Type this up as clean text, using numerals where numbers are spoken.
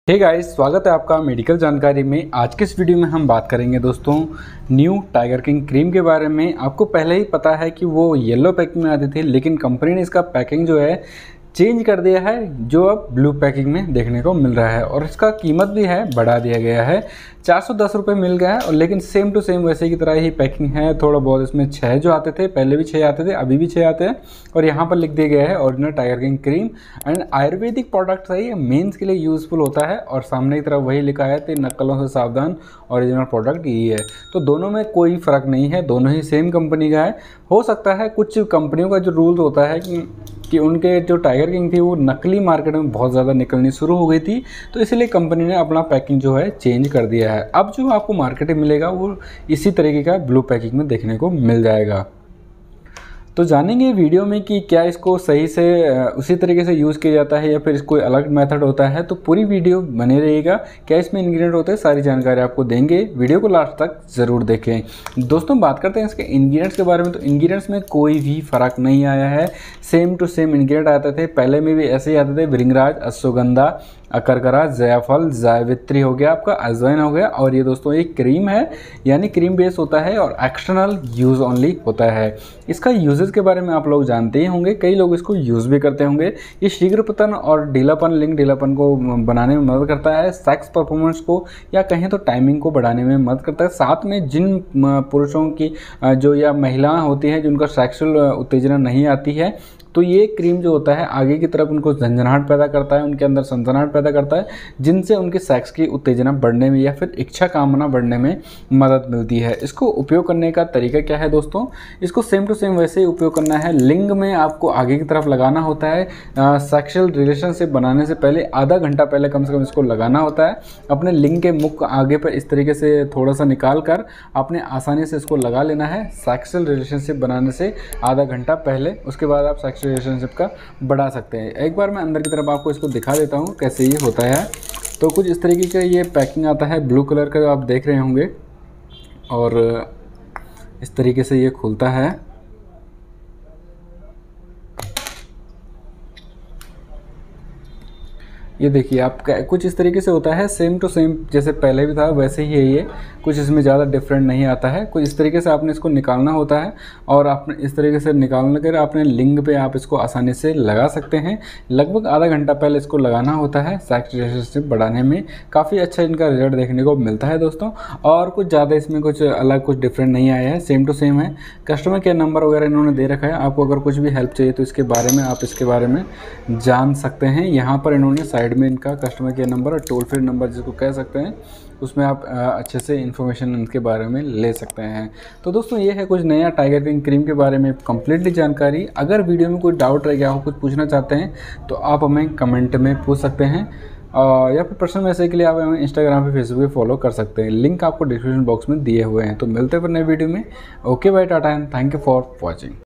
Hey guys, स्वागत है आपका मेडिकल जानकारी में। आज के इस वीडियो में हम बात करेंगे दोस्तों न्यू टाइगर किंग क्रीम के बारे में। आपको पहले ही पता है कि वो येलो पैकिंग में आती थी, लेकिन कंपनी ने इसका पैकिंग जो है चेंज कर दिया है, जो अब ब्लू पैकिंग में देखने को मिल रहा है और इसका कीमत भी है बढ़ा दिया गया है। 410 रुपये मिल गया है और लेकिन सेम टू सेम वैसे की तरह ही पैकिंग है। थोड़ा बहुत इसमें 6 जो आते थे, पहले भी 6 आते थे, अभी भी 6 आते हैं और यहाँ पर लिख दिया गया है original tiger king cream and ayurvedic product है, ये मेंस के लिए यूजफुल होता है। और सामने की तरफ वही लिखा है, 3 नकलों से सावधान, ओरिजिनल प्रोडक्ट यही है। तो दोनों में कोई फ़र्क नहीं है, दोनों ही सेम कंपनी का है। हो सकता है कुछ कंपनियों का जो रूल होता है कि उनके जो टाइगर किंग थी वो नकली मार्केट में बहुत ज़्यादा निकलनी शुरू हो गई थी, तो इसलिए कंपनी ने अपना पैकिंग जो है चेंज कर दिया है। अब जो आपको मार्केट में मिलेगा वो इसी तरीके का ब्लू पैकिंग में देखने को मिल जाएगा। तो जानेंगे वीडियो में कि क्या इसको सही से उसी तरीके से यूज़ किया जाता है या फिर कोई अलग मेथड होता है। तो पूरी वीडियो बने रहिएगा, क्या इसमें इंग्रेडिएंट होते हैं, सारी जानकारी आपको देंगे। वीडियो को लास्ट तक ज़रूर देखें। दोस्तों बात करते हैं इसके इंग्रेडिएंट्स के बारे में। तो इंग्रेडिएंट्स में कोई भी फ़र्क नहीं आया है, सेम टू सेम इंग्रेडिएंट आते थे, पहले में भी ऐसे ही आते थे। भृंगराज, अश्वगंधा, अकरकरा, जायफल, जावित्री हो गया, आपका अजवाइन हो गया। और ये दोस्तों एक क्रीम है, यानी क्रीम बेस होता है और एक्सटर्नल यूज़ ओनली होता है। इसका यूजेस के बारे में आप लोग जानते ही होंगे, कई लोग इसको यूज़ भी करते होंगे। ये शीघ्रपतन और ढीलापन, लिंग ढीलापन को बनाने में मदद करता है, सेक्स परफॉर्मेंस को या कहें तो टाइमिंग को बढ़ाने में मदद करता है। साथ में जिन पुरुषों की जो या महिलाएं होती हैं जिनका सेक्सुअल उत्तेजना नहीं आती है, तो ये क्रीम जो होता है आगे की तरफ उनको झंझनाहट पैदा करता है, उनके अंदर सनसनाहट पैदा करता है, जिनसे उनके सेक्स की उत्तेजना बढ़ने में या फिर इच्छा कामना बढ़ने में मदद मिलती है। इसको उपयोग करने का तरीका क्या है दोस्तों, इसको सेम टू सेम वैसे ही उपयोग करना है। लिंग में आपको आगे की तरफ लगाना होता है। सेक्सुअल रिलेशनशिप बनाने से पहले आधा घंटा पहले कम से कम इसको लगाना होता है। अपने लिंग के मुख आगे पर इस तरीके से थोड़ा सा निकाल कर आपने आसानी से इसको लगा लेना है सेक्सुअल रिलेशनशिप बनाने से आधा घंटा पहले। उसके बाद आप रिलेशनशिप का बढ़ा सकते हैं। एक बार मैं अंदर की तरफ आपको इसको दिखा देता हूँ कैसे ये होता है। तो कुछ इस तरीके का ये पैकिंग आता है, ब्लू कलर का आप देख रहे होंगे, और इस तरीके से ये खुलता है। ये देखिए आप कुछ इस तरीके से होता है, सेम टू सेम जैसे पहले भी था वैसे ही है ये, कुछ इसमें ज़्यादा डिफरेंट नहीं आता है। कुछ इस तरीके से आपने इसको निकालना होता है और आपने इस तरीके से निकालने कर अपने लिंग पे आप इसको आसानी से लगा सकते हैं। लगभग आधा घंटा पहले इसको लगाना होता है। सेक्स रिलेशनशिप बढ़ाने में काफ़ी अच्छा इनका रिजल्ट देखने को मिलता है दोस्तों। और कुछ ज़्यादा इसमें कुछ अलग कुछ डिफरेंट नहीं आया है, सेम टू सेम है। कस्टमर केयर नंबर वगैरह इन्होंने दे रखा है, आपको अगर कुछ भी हेल्प चाहिए तो इसके बारे में आप इसके बारे में जान सकते हैं। यहाँ पर इन्होंने साइड में इनका कस्टमर केयर नंबर और टोल फ्री नंबर जिसको कह सकते हैं, उसमें आप अच्छे से इन्फॉर्मेशन इनके बारे में ले सकते हैं। तो दोस्तों ये है कुछ नया टाइगर किंग क्रीम के बारे में कंप्लीटली जानकारी। अगर वीडियो में कोई डाउट रह गया हो, कुछ पूछना चाहते हैं तो आप हमें कमेंट में पूछ सकते हैं, या फिर पर्सनल मैसेज के लिए आप हमें इंस्टाग्राम पे, फेसबुक पे फॉलो कर सकते हैं। लिंक आपको डिस्क्रिप्शन बॉक्स में दिए हुए हैं। तो मिलते हैं फिर नए वीडियो में। Okay bye, tata and thank you for watching.